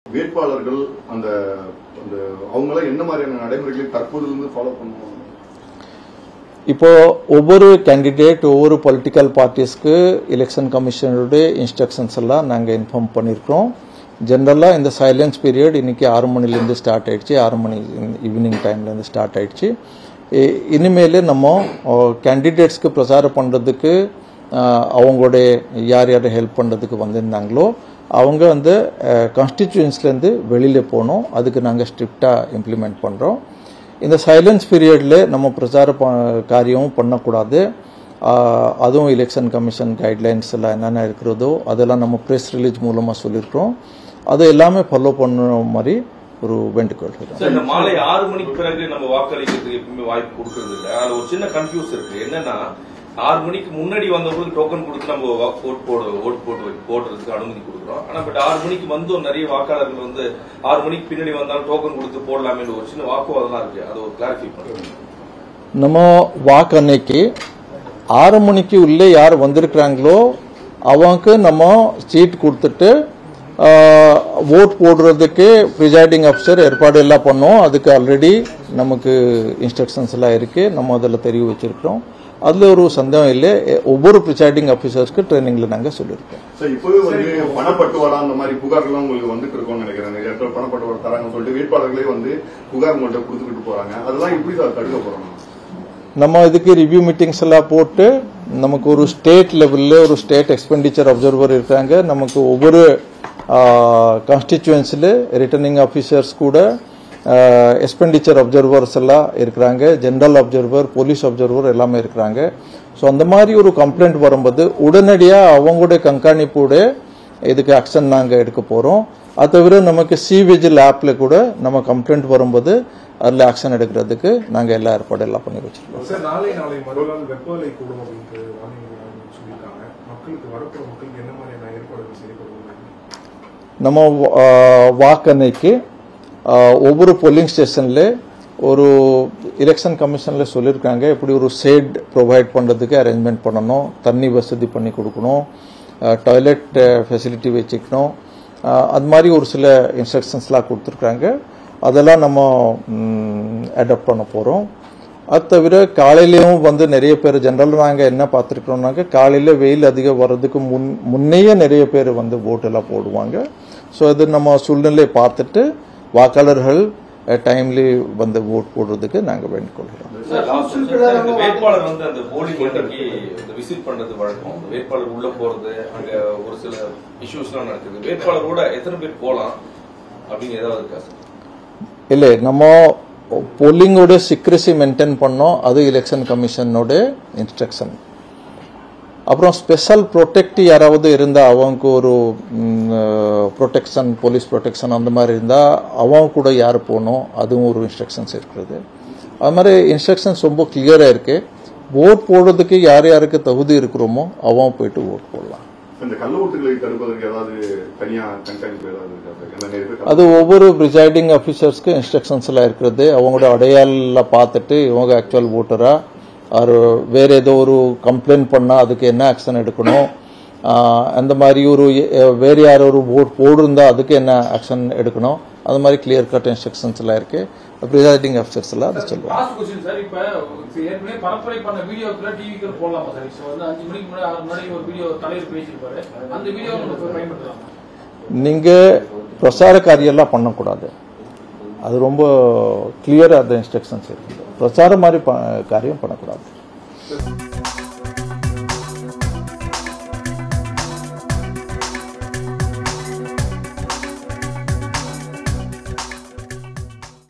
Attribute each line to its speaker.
Speaker 1: வேட்பாளர்கள் அந்த அவங்கள என்ன மாதிரியான நடைமுறைகளை தற்போதிலிருந்து ஃபாலோ பண்ணுவாங்க?
Speaker 2: இப்போ ஒவ்வொரு கேண்டிடேட் ஒவ்வொரு பொலிட்டிக்கல் பார்ட்டிஸ்க்கு எலெக்ஷன் கமிஷனருடைய இன்ஸ்ட்ரக்ஷன்ஸ் எல்லாம் நாங்கள் இன்ஃபார்ம் பண்ணியிருக்கிறோம். ஜென்ரலாக இந்த சைலன்ஸ் பீரியட் இன்னைக்கு 6 மணிலேருந்து ஸ்டார்ட் ஆயிடுச்சு, 6 மணி ஈவினிங் டைம்லேருந்து ஸ்டார்ட் ஆயிடுச்சு. இனிமேல் நம்ம கேண்டிடேட்ஸ்க்கு பிரச்சாரம் பண்ணுறதுக்கு அவங்களுடைய யார் யார் ஹெல்ப் பண்ணுறதுக்கு வந்திருந்தாங்களோ அவங்க வந்து கான்ஸ்டிடியூன்ஸ்லேருந்து வெளியில் போகணும். அதுக்கு நாங்கள் ஸ்ட்ரிக்டாக இம்ப்ளிமெண்ட் பண்ணுறோம். இந்த சைலன்ஸ் பீரியடில் நம்ம பிரச்சார காரியமும் பண்ணக்கூடாது. அதுவும் எலெக்ஷன் கமிஷன் கைட்லைன்ஸ் எல்லாம் என்னென்ன இருக்கிறதோ அதெல்லாம் நம்ம ப்ரெஸ் ரிலீஸ் மூலமாக சொல்லியிருக்கிறோம். அது எல்லாமே ஃபாலோ பண்ணுற மாதிரி ஒரு வேண்டுகோள்.
Speaker 3: மாலை 6 மணிக்கு பிறகு நம்ம வாக்களிக்கிறதுக்கு எப்பவுமே வாய்ப்பு கொடுக்கறது இல்லை. அதில் ஒரு சின்ன கன்ஃபியூஸ் இருக்கு. என்னன்னா 6 மணிக்கு முன்னாடி வந்தவங்களுக்கு டோக்கன் கொடுத்து நம்ம ஓட்டு போடுறதுக்கு அனுமதி கொடுக்குறோம். ஆனா பட் 6 மணிக்கு வந்து நிறைய வாக்காளர்கள் வந்து 6 மணிக்கு பின்னாடி வந்தாலும் டோக்கன் கொடுத்து போடலாமே ஒரு சின்ன வாக்குவாதம் இருக்கு. அதை ஒரு கிளாரிஃபை பண்ணுறோம்.
Speaker 2: நம்ம வாக்கு அன்னைக்கு 6 மணிக்கு உள்ளே யார் வந்திருக்கிறாங்களோ அவங்களுக்கு நம்ம சீட் கொடுத்துட்டு ஓட் போடுறதுக்கு ப்ரிசைடிங் ஆஃபீஸர் ஏற்பாடு எல்லாம் பண்ணோம். அதுக்கு ஆல்ரெடி நமக்கு இன்ஸ்ட்ரக்ஷன்ஸ் எல்லாம் இருக்கு, நம்ம அதில் தெரிவி வச்சிருக்கிறோம். அதில் ஒரு சந்தேகம் இல்லை. ஒவ்வொரு ப்ரிசைடிங் ஆஃபீஸர்ஸ்க்கு ட்ரைனிங்ல நாங்கள் சொல்லியிருக்கோம்.
Speaker 1: இப்போவே வந்து பணப்பட்டுவாடா அந்த மாதிரி புகார்கள்லாம் உங்களுக்கு வந்துட்டு இருக்கோம்னு நினைக்கிறேன். நிறைய இடத்துல பணப்பட்டுவாடா தராங்கன்னு சொல்லிட்டு வேட்பாளர்களே வந்து புகார் உங்கள்கிட்ட கொடுத்துக்கிட்டு போறாங்க. அதெல்லாம் எப்படி தடுக்க போறாங்க? நம்ம
Speaker 2: இதுக்கு ரிவ்யூ மீட்டிங்ஸ் எல்லாம் போட்டு நமக்கு ஒரு ஸ்டேட் லெவலில் ஒரு ஸ்டேட் எக்ஸ்பெண்டிச்சர் அப்சர்வர் இருக்காங்க. நமக்கு ஒவ்வொரு கான்ஸ்டிடியூன்ஸில் ரிட்டர்னிங் ஆஃபீஸர்ஸ் கூட எக்ஸ்பெண்டிச்சர் அப்சர்வர்ஸ் எல்லாம் இருக்கிறாங்க. ஜெனரல் அப்சர்வர், போலீஸ் அப்சர்வர் எல்லாமே இருக்கிறாங்க. ஸோ அந்த மாதிரி ஒரு கம்ப்ளைண்ட் வரும்போது உடனடியாக அவங்களுடைய கண்காணிப்போட இதுக்கு ஆக்ஷன் நாங்கள் எடுக்க போகிறோம். அது தவிர நமக்கு சிவிஜில் ஆப்பில் கூட நம்ம கம்ப்ளைண்ட் வரும்போது அதில் ஆக்ஷன் எடுக்கிறதுக்கு நாங்கள் எல்லா ஏற்பாடு எல்லாம் பண்ணி வச்சிருக்கோம். நம்ம வாக்கன்னைக்கு ஒவ்வொரு போலிங் ஸ்டேஷன்ல ஒரு எலெக்ஷன் கமிஷன்ல சொல்லியிருக்காங்க இப்படி ஒரு ஷேட் ப்ரொவைட் பண்ணுறதுக்கு அரேஞ்ச்மெண்ட் பண்ணணும், தண்ணி வசதி பண்ணி கொடுக்கணும், டாய்லெட் ஃபெசிலிட்டி வச்சுக்கணும். அது மாதிரி ஒரு சில இன்ஸ்ட்ரக்ஷன்ஸ்லாம் கொடுத்துருக்காங்க. அதெல்லாம் நம்ம அடாப்ட் பண்ண போகிறோம். அது தவிர காலையிலையும் வந்து நிறைய பேர் ஜென்ரலாக நாங்கள் என்ன பார்த்துருக்கோம்னாக்க காலையில் வெயில் அதிகம் வர்றதுக்கு முன்னையே நிறைய பேர் வந்து ஓட்டெல்லாம் போடுவாங்க. ஸோ அது நம்ம சூழ்நிலையை பார்த்துட்டு வாக்காளர்கள் டைம்லி வந்து ஓட் போடுறதுக்கு நாங்கள் வேண்டிக்கொள்கிறோம்.
Speaker 3: வேட்பாளர் வந்து அந்த போலிங் அன்னைக்கு விசிட் பண்றது வழக்கம். வேட்பாளர் உள்ள போறது, அங்க ஒரு சில இஷ்யூஸ்லாம் நடக்குது. வேட்பாளரோட எத்தனை பேர் போகலாம் அப்படின்னு ஏதாவது இருக்கா சார்?
Speaker 2: இல்லை, நம்ம போலிங்கோட சீக்ரெசி மெயின்டைன் பண்ணோம். அது எலெக்ஷன் கமிஷனோட இன்ஸ்ட்ரக்ஷன். அப்புறம் ஸ்பெஷல் ப்ரொடெக்ட் யாராவது இருந்தால் அவங்க ஒரு ப்ரொடெக்ஷன், போலீஸ் ப்ரொடெக்ஷன் அந்த மாதிரி இருந்தால் அவங்க கூட யார் போகணும் அதுவும் ஒரு இன்ஸ்ட்ரக்ஷன்ஸ் இருக்கிறது. அது மாதிரி இன்ஸ்ட்ரக்ஷன்ஸ் ரொம்ப கிளியராக இருக்கு. ஓட் போடுறதுக்கு யார் யாருக்கு தகுதி இருக்கிறோமோ அவங்க போயிட்டு ஓட் போடலாம். அது ஒவ்வொரு ப்ரிசைடிங் ஆஃபீஸர்ஸ்க்கு இன்ஸ்ட்ரக்ஷன்ஸ் எல்லாம் இருக்கிறது. அவங்களோட அடையாளம் பார்த்துட்டு இவங்க ஆக்சுவல் ஓட்டரா ஆர் வேற ஏதோ ஒரு கம்ப்ளைண்ட் பண்ணால் அதுக்கு என்ன ஆக்ஷன் எடுக்கணும், அந்த மாதிரி ஒரு வேறு யார் ஒரு ஓட் போடுருந்தா அதுக்கு என்ன ஆக்ஷன் எடுக்கணும், அது மாதிரி கிளியர் கட் இன்ஸ்ட்ரக்ஷன்ஸ் எல்லாம் இருக்கு. ப்ரிசைடிங் ஆஃபீஸர்ஸ் எல்லாம் அதை சொல்லுவாங்க. நீங்க பிரசார காரியெல்லாம் பண்ணக்கூடாது. அது ரொம்ப கிளியரா அந்த இன்ஸ்ட்ரக்ஷன்ஸ் இருக்கு. பிரச்சாரம் மாதிரி காரியம் பண்ணக்கூடாது.